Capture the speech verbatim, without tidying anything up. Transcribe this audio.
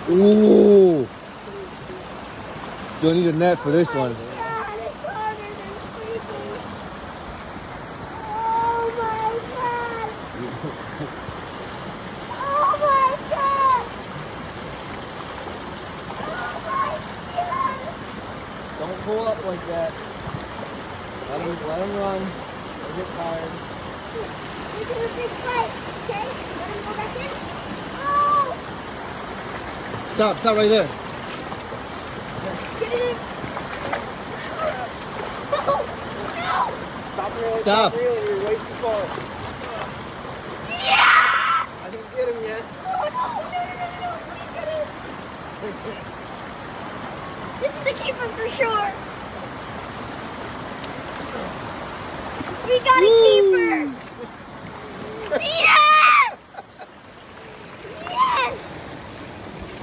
Ooh. You'll need a net for this one. Don't pull up like that. Let him, let him run. He'll get tired. You're doing a big fight, okay? Let him go back in. Oh! Stop, stop right there. Get it in. No! No! Stop reeling, Stop. stop reeling. You're way too far. Yeah! I didn't get him yet. Oh, no, no, no, no, no. Please get in. This is a keeper for sure. We got a keeper. Yeah!